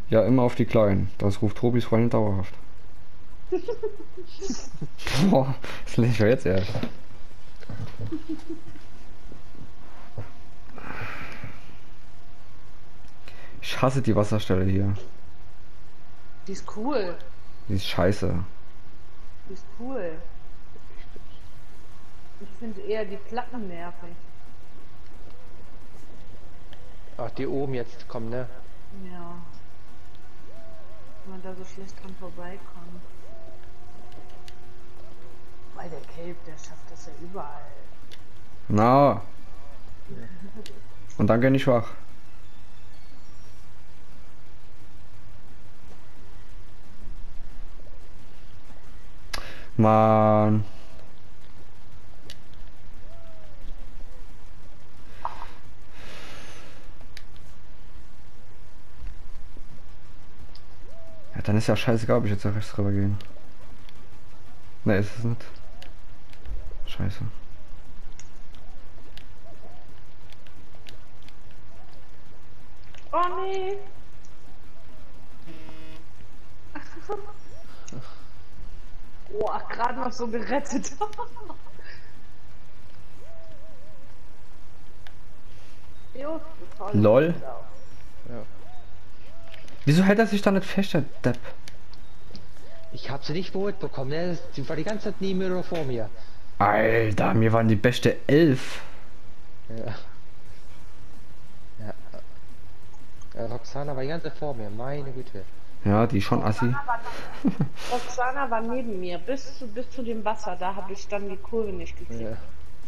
Ja, immer auf die Kleinen. Das ruft Tobis Freundin dauerhaft. Boah, das lese ich ja jetzt erst. Ich hasse die Wasserstelle hier. Die ist cool. Die ist scheiße. Die ist cool. Ich finde eher die Platten nervig. Ach, die oben jetzt kommen, ne? Ja. Wenn man da so schlecht dran vorbeikommt. Weil der Cape, der schafft das ja überall. Na. Und dann geh nicht wach. Mann. Ja, dann ist ja scheißegal, ob ich jetzt nach rechts rüber gehen. Ne, ist es nicht. Scheiße. Oh nee! Oh, gerade noch so gerettet. Jo, toll. Lol. Ja. Wieso hält er sich da nicht fest, der Depp? Ich hab sie nicht geholt bekommen, ne? Sie war die ganze Zeit neben mir oder vor mir. Alter, mir waren die beste 11. Ja. Ja. Roxana war die ganze Zeit vor mir, meine Güte. Ja, die schon assi. Roxana war neben mir, bis zu dem Wasser. Da habe ich dann die Kurve nicht gekriegt. Ja.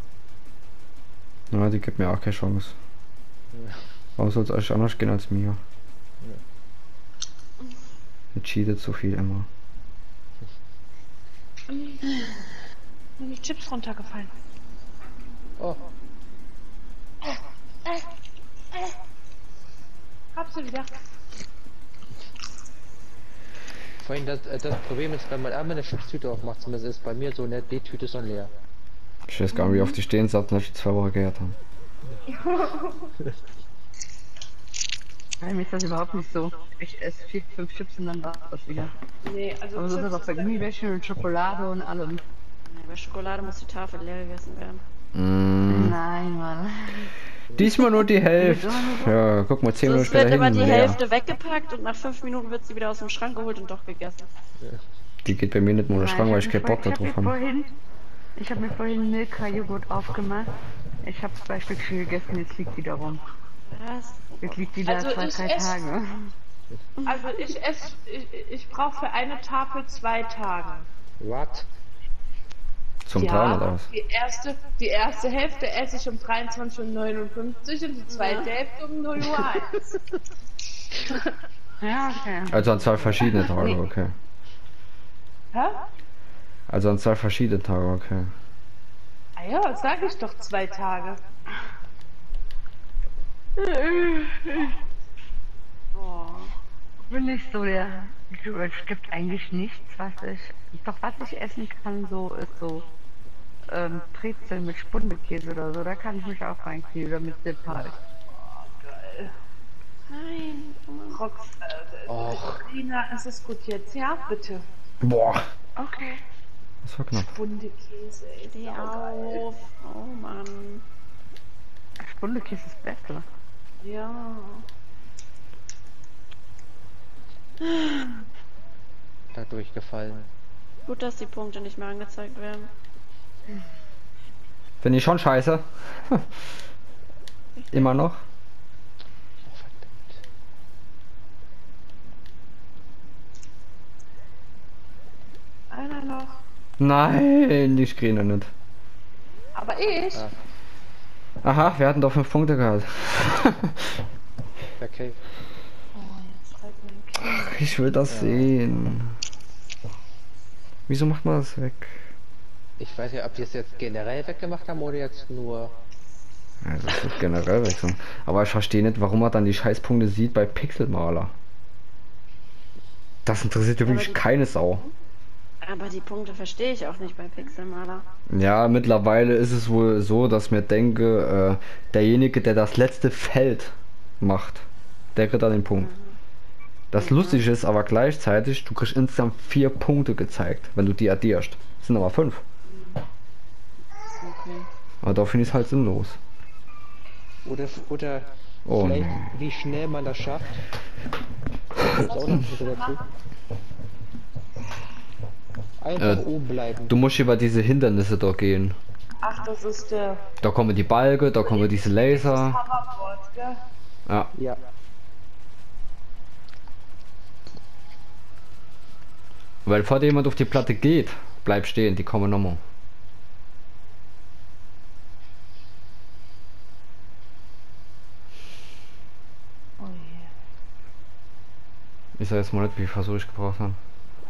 Ja, die gibt mir auch keine Chance. Ja. Warum soll es euch anders gehen als mir? Die cheatet so viel immer. Sind die Chips runtergefallen? Oh, Hab sie wieder. vorhin das Problem ist, wenn man einmal eine Chipstüte aufmacht, zumindest ist bei mir so, ne, die Tüte ist schon leer. Ich weiß gar nicht, wie oft die stehen saßen, dass ich die 2 Wochen gehört haben. Bei mir ist das überhaupt nicht so. Ich esse 4, 5 Chips und dann war das wieder. Nee, also Aber so ist das auch bei Gummibärchen und Schokolade und allem. Nee, bei Schokolade muss die Tafel leer gegessen werden. Nein, Mann. Diesmal nur die Hälfte. Ja, guck mal, 10 So, Minuten es wird später immer hinten die leer. Hälfte weggepackt und nach 5 Minuten wird sie wieder aus dem Schrank geholt und doch gegessen. Die geht bei mir nicht nur in den Schrank, weil ich keinen Bock darauf habe. Ich habe mir vorhin Milka-Joghurt aufgemacht. Ich habe 2 Stückchen gegessen, jetzt liegt die da rum. Was? Jetzt liegt die da Also 2, ich 3 esse- Tage. Also ich brauche für eine Tafel 2 Tage. What? Zum Trauen oder was? Die erste Hälfte esse ich um 23:59 und die zweite Hälfte um 0:01 Uhr. Ja, okay. Also an 2 verschiedene Tage, okay. Hä? Also an 2 verschiedene Tage, okay. Ah ja, sag ich doch 2 Tage. Oh. Bin nicht so der. Es gibt eigentlich nichts, was ich. Doch was ich essen kann, so ist so Brezeln mit Spundekäse oder so. Da kann ich mich auch reinkriegen oder mit Dip halt. Geil. Nein. Och. Lina, ist es gut jetzt? Ja, bitte. Boah, Okay. das war knapp. Bundekäse, ey. Steh auf. Oh Mann. Spundekäse ist besser. Ja. Da durchgefallen. Gut, dass die Punkte nicht mehr angezeigt werden. Finde ich schon scheiße. Immer noch. Oh, verdammt. Einer noch. Nein, die screenen nicht. Aber ich? Ah. Aha, wir hatten doch 5 Punkte gehabt. Okay. Oh, jetzt zeigt mein Kind. Ich will das sehen. Wieso macht man das weg? Ich weiß ja, ob die es jetzt generell weggemacht haben oder jetzt nur. Ja, das wird generell wechseln. Aber ich verstehe nicht, warum man dann die Scheißpunkte sieht bei Pixelmaler. Das interessiert ja aber wirklich die- keine Sau. Aber die Punkte verstehe ich auch nicht bei Pixelmaler. Ja, mittlerweile ist es wohl so, dass mir denke, derjenige, der das letzte Feld macht, der kriegt dann den Punkt. Das Lustige ist aber gleichzeitig, du kriegst insgesamt 4 Punkte gezeigt, wenn du die addierst. Das sind aber 5. Okay. Aber da finde ich es halt sinnlos. Oder Oh, vielleicht, nee. wie schnell man das schafft. Das ist auch noch ein bisschen dazu. Einfach oben bleiben. Du musst über diese Hindernisse da gehen. Ach, das ist der Da kommen die Balke, da kommen diese Laser. Hoverboard, gell? Ja. Ja. Weil vor jemand auf die Platte geht, bleib stehen, die kommen nochmal. Oh je. Ich sag jetzt mal nicht, wie viel Versuch ich gebraucht habe.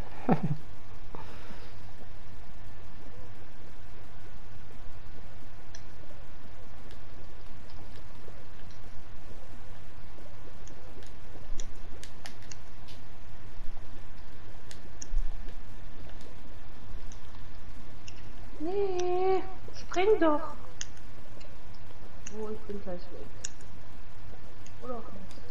Nee, spring doch. Oh, ich bin gleich weg. Oder auch nicht.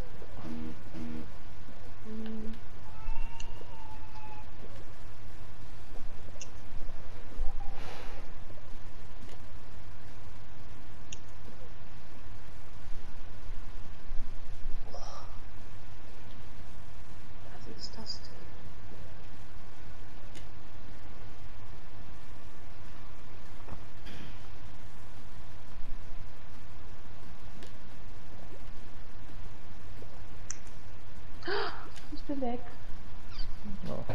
Was ist das denn? Ich bin weg. Ja.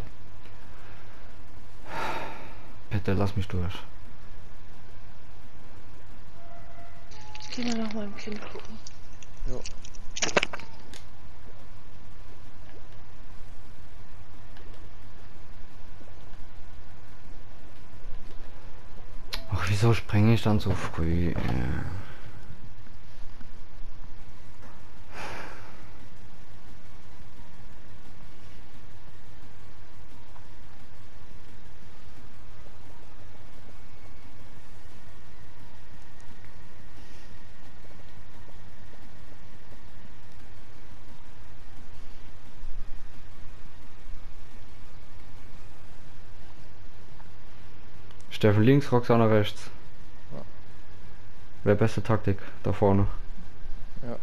Bitte lass mich durch. Ich gehe mal nach meinem Kind gucken. Jo. Ach, wieso springe ich dann so früh? Steffen links, Roxana rechts. Ja. Wäre beste Taktik, da vorne. Ja.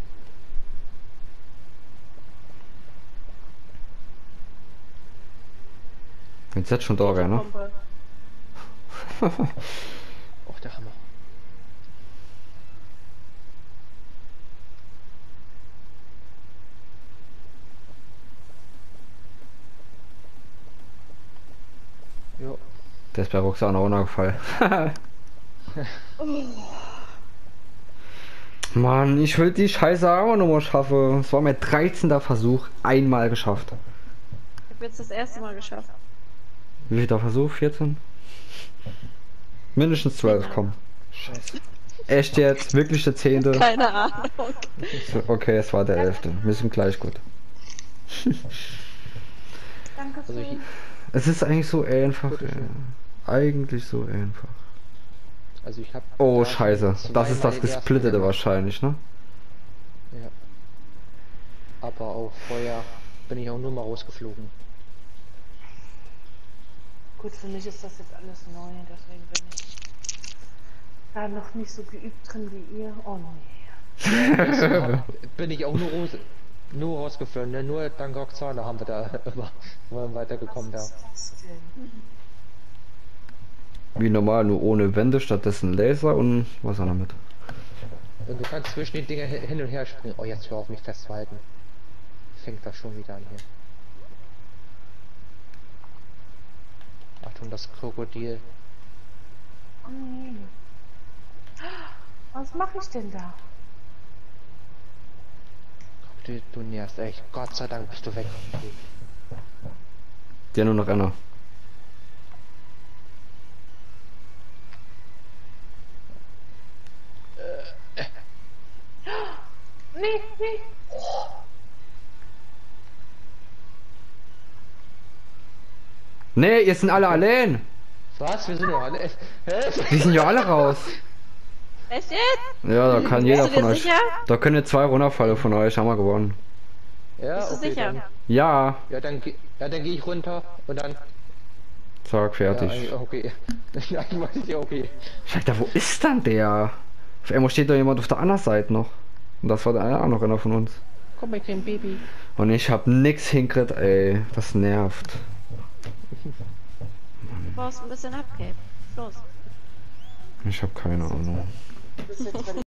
Jetzt jetzt schon da rein, ne? Pumpe. Och, der Hammer. Jo. Der ist bei Roxana runtergefallen. Mann, ich will die Scheiße auch nochmal schaffen. Es war mein 13. Versuch, einmal geschafft. Ich habe jetzt das erste Mal geschafft. Wie viel der Versuch? 14? Mindestens 12, komm. Scheiße. Echt jetzt? Wirklich der 10.? Keine Ahnung. Okay, es war der 11. Wir sind gleich gut. Danke Also ich, Es ist eigentlich so einfach. Eigentlich so einfach. also ich hab. Oh, da scheiße. schon Das ist zweimal das den ersten Gesplittete gemacht. wahrscheinlich, ne? Ja. Aber auch vorher bin ich auch nur mal rausgeflogen. Gut, für mich ist das jetzt alles neu, deswegen bin ich da noch nicht so geübt drin wie ihr. Oh nee. Bin ich auch nur rausgeflogen, ne? Nur dank Roxana haben wir da immer weitergekommen da. Was ist das denn? Wie normal, nur ohne Wände, stattdessen Laser und was auch damit. Und du kannst zwischen den Dingen hin und her springen. Oh, jetzt hör auf mich festzuhalten. Fängt das schon wieder an hier. Achtung, das Krokodil. Oh nee. Was mache ich denn da? Du nährst echt. Gott sei Dank bist du weg. Der nur noch einer. Nee, nee. Nee, ihr sind alle allein. Was? Wir sind ja alle. Die sind ja alle raus. Echt jetzt? Ja, da kann jeder Bist du von dir euch. sicher? Da können 2 runterfallen von euch, haben wir gewonnen. Ja, Bist du okay, sicher? dann. Ja, Ja, dann gehe ich runter und dann. zack, fertig. Ja, eigentlich okay. Eigentlich war ich ja okay. Alter, wo ist dann der? Auf einmal steht da jemand auf der anderen Seite noch. Und das war der auch noch einer von uns. Komm, ich krieg ein Baby. Und ich hab nix hingekriegt, ey. Das nervt. Du brauchst ein bisschen Abcape. Los. Ich hab keine Ahnung. Du bist jetzt